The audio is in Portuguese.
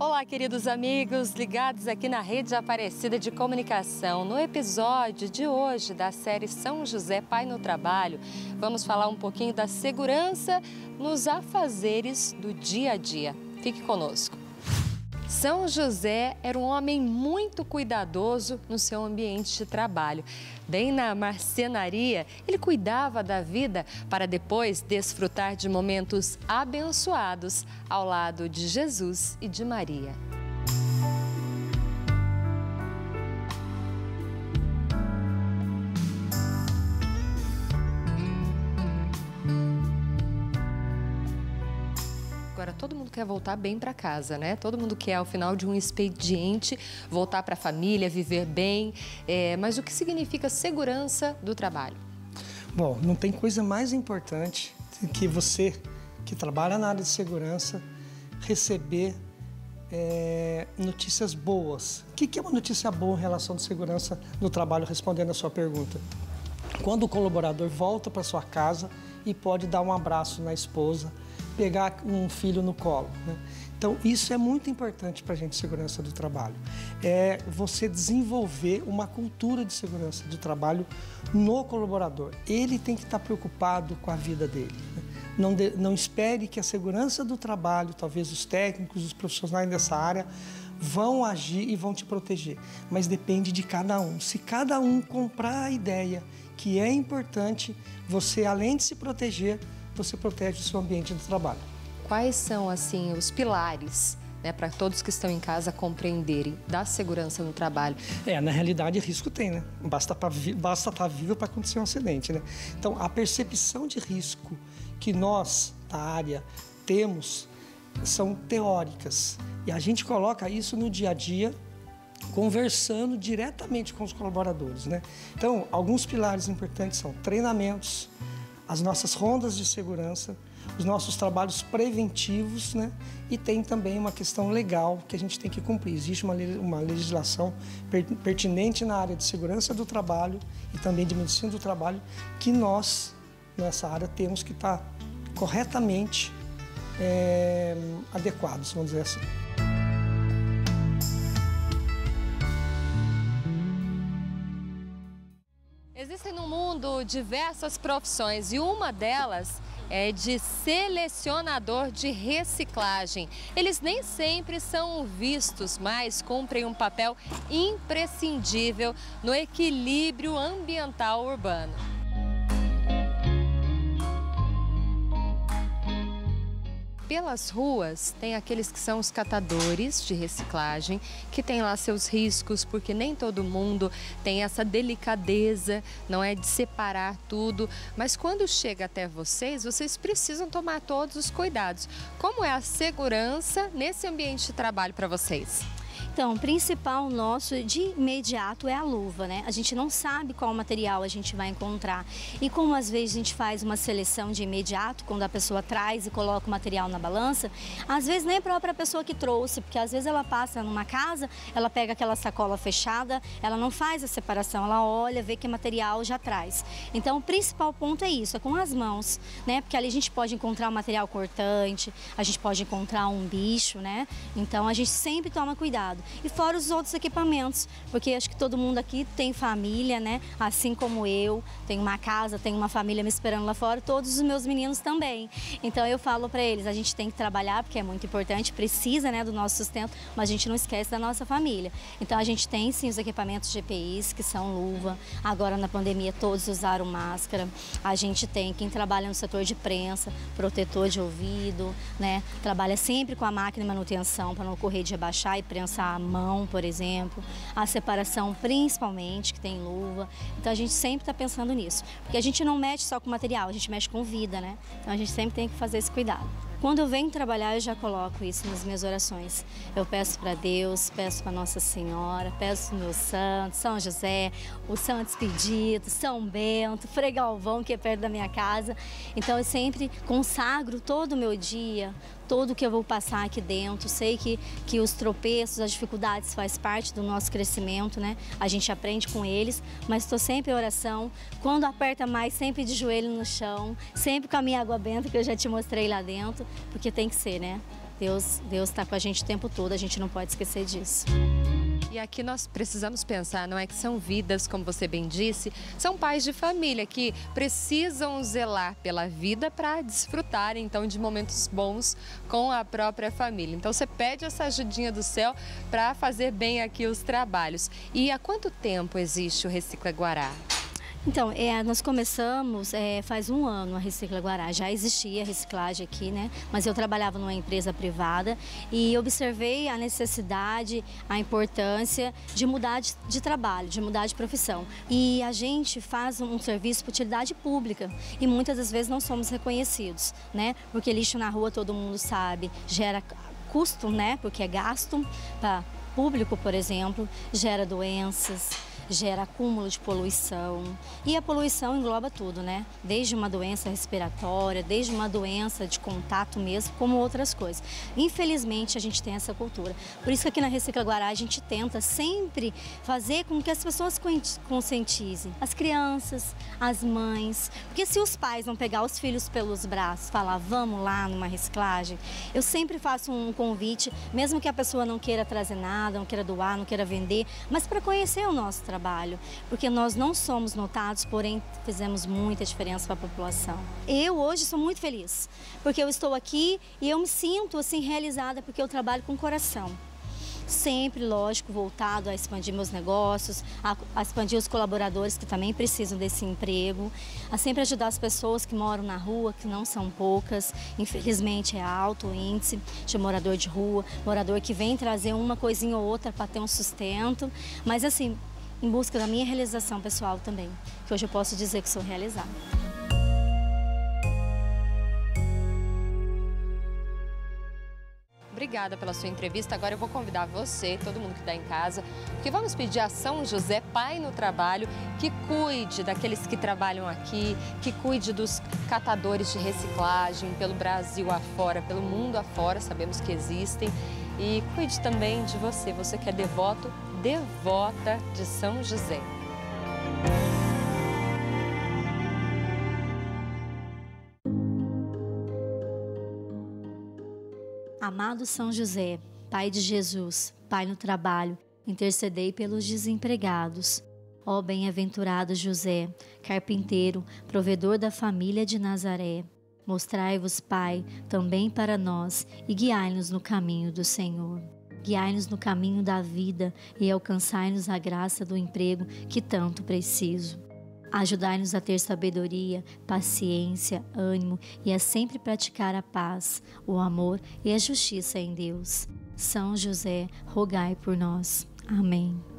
Olá, queridos amigos ligados aqui na Rede Aparecida de Comunicação. No episódio de hoje da série São José Pai no Trabalho, vamos falar um pouquinho da segurança nos afazeres do dia a dia. Fique conosco. São José era um homem muito cuidadoso no seu ambiente de trabalho. Bem na marcenaria, ele cuidava da vida para depois desfrutar de momentos abençoados ao lado de Jesus e de Maria. Agora, todo mundo quer voltar bem para casa, né? Todo mundo quer, ao final de um expediente, voltar para a família, viver bem. Mas o que significa segurança do trabalho? Bom, não tem coisa mais importante que você, que trabalha na área de segurança, receber notícias boas. O que é uma notícia boa em relação à segurança no trabalho, respondendo a sua pergunta? Quando o colaborador volta para sua casa e pode dar um abraço na esposa, pegar um filho no colo, né? Então, isso é muito importante para a gente, segurança do trabalho. É você desenvolver uma cultura de segurança do trabalho no colaborador. Ele tem que estar preocupado com a vida dele, né? Não espere que a segurança do trabalho, talvez os técnicos, os profissionais dessa área, vão agir e vão te proteger. Mas depende de cada um. Se cada um comprar a ideia que é importante, você, além de se proteger, você protege o seu ambiente de trabalho. Quais são, assim, os pilares, né, para todos que estão em casa compreenderem da segurança no trabalho? Na realidade, risco tem, né? Basta estar vivo para acontecer um acidente, né? Então, a percepção de risco que nós, da área, temos são teóricas. E a gente coloca isso no dia a dia, conversando diretamente com os colaboradores, né? Então, alguns pilares importantes são treinamentos, as nossas rondas de segurança, os nossos trabalhos preventivos, né? E tem também uma questão legal que a gente tem que cumprir. Existe uma legislação pertinente na área de segurança do trabalho e também de medicina do trabalho que nós, nessa área, temos que estar corretamente adequados, vamos dizer assim. Existem no mundo diversas profissões e uma delas é de selecionador de reciclagem. Eles nem sempre são vistos, mas cumprem um papel imprescindível no equilíbrio ambiental urbano. Pelas ruas, tem aqueles que são os catadores de reciclagem, que tem lá seus riscos, porque nem todo mundo tem essa delicadeza, não é, de separar tudo. Mas quando chega até vocês, vocês precisam tomar todos os cuidados. Como é a segurança nesse ambiente de trabalho para vocês? Então, o principal nosso de imediato é a luva, né? A gente não sabe qual material a gente vai encontrar. E como às vezes a gente faz uma seleção de imediato, quando a pessoa traz e coloca o material na balança, às vezes nem a própria pessoa que trouxe, porque às vezes ela passa numa casa, ela pega aquela sacola fechada, ela não faz a separação, ela olha, vê que material já traz. Então, o principal ponto é isso, é com as mãos, né? Porque ali a gente pode encontrar um material cortante, a gente pode encontrar um bicho, né? Então, a gente sempre toma cuidado. E fora os outros equipamentos, porque acho que todo mundo aqui tem família, né? Assim como eu, tenho uma casa, tenho uma família me esperando lá fora, todos os meus meninos também. Então eu falo para eles, a gente tem que trabalhar, porque é muito importante, precisa, né, do nosso sustento, mas a gente não esquece da nossa família. Então a gente tem sim os equipamentos de EPIs, que são luva, agora na pandemia todos usaram máscara, a gente tem quem trabalha no setor de prensa, protetor de ouvido, né? Trabalha sempre com a máquina de manutenção para não ocorrer de rebaixar e prensar a mão, por exemplo, a separação principalmente, que tem luva. Então a gente sempre está pensando nisso, porque a gente não mexe só com material, a gente mexe com vida, né? Então a gente sempre tem que fazer esse cuidado. Quando eu venho trabalhar, eu já coloco isso nas minhas orações. Eu peço para Deus, peço para Nossa Senhora, peço para o meu santo, São José, o Santo Expedito, São Bento, Frei Galvão, que é perto da minha casa. Então eu sempre consagro todo o meu dia, todo o que eu vou passar aqui dentro. Sei que os tropeços, as dificuldades faz parte do nosso crescimento, né? A gente aprende com eles, mas estou sempre em oração. Quando aperta mais, sempre de joelho no chão, sempre com a minha água benta, que eu já te mostrei lá dentro, porque tem que ser, né? Deus está com a gente o tempo todo, a gente não pode esquecer disso. E aqui nós precisamos pensar, não é que são vidas, como você bem disse, são pais de família que precisam zelar pela vida para desfrutarem, então, de momentos bons com a própria família. Então, você pede essa ajudinha do céu para fazer bem aqui os trabalhos. E há quanto tempo existe o Recicla Guará? Então, nós começamos faz 1 ano a Recicla Guará. Já existia reciclagem aqui, né? Mas eu trabalhava numa empresa privada e observei a necessidade, a importância de mudar de trabalho, de mudar de profissão. E a gente faz um serviço para utilidade pública e muitas das vezes não somos reconhecidos, né? Porque lixo na rua todo mundo sabe, gera custo, né? Porque é gasto para público, por exemplo, gera doenças, gera acúmulo de poluição. E a poluição engloba tudo, né? Desde uma doença respiratória, desde uma doença de contato mesmo, como outras coisas. Infelizmente, a gente tem essa cultura. Por isso que aqui na Recicla Guará a gente tenta sempre fazer com que as pessoas conscientizem. As crianças, as mães. Porque se os pais não pegar os filhos pelos braços, falar, vamos lá numa reciclagem, eu sempre faço um convite, mesmo que a pessoa não queira trazer nada, não queira doar, não queira vender, mas para conhecer o nosso trabalho, porque nós não somos notados, porém fizemos muita diferença para a população. Eu hoje sou muito feliz, porque eu estou aqui e eu me sinto assim realizada, porque eu trabalho com coração. Sempre, lógico, voltado a expandir meus negócios, a expandir os colaboradores que também precisam desse emprego, a sempre ajudar as pessoas que moram na rua, que não são poucas. Infelizmente é alto o índice de morador de rua, morador que vem trazer uma coisinha ou outra para ter um sustento, mas assim, em busca da minha realização pessoal também, que hoje eu posso dizer que sou realizada. Obrigada pela sua entrevista. Agora eu vou convidar você, todo mundo que está em casa, porque vamos pedir a São José, Pai no Trabalho, que cuide daqueles que trabalham aqui, que cuide dos catadores de reciclagem pelo Brasil afora, pelo mundo afora, sabemos que existem, e cuide também de você, você que é devoto, devota de São José. Amado São José, Pai de Jesus, Pai no trabalho, intercedei pelos desempregados. Ó bem-aventurado José, carpinteiro, provedor da família de Nazaré, mostrai-vos, Pai, também para nós e guiai-nos no caminho do Senhor. Guiai-nos no caminho da vida e alcançai-nos a graça do emprego que tanto preciso. Ajudai-nos a ter sabedoria, paciência, ânimo e a sempre praticar a paz, o amor e a justiça em Deus. São José, rogai por nós. Amém.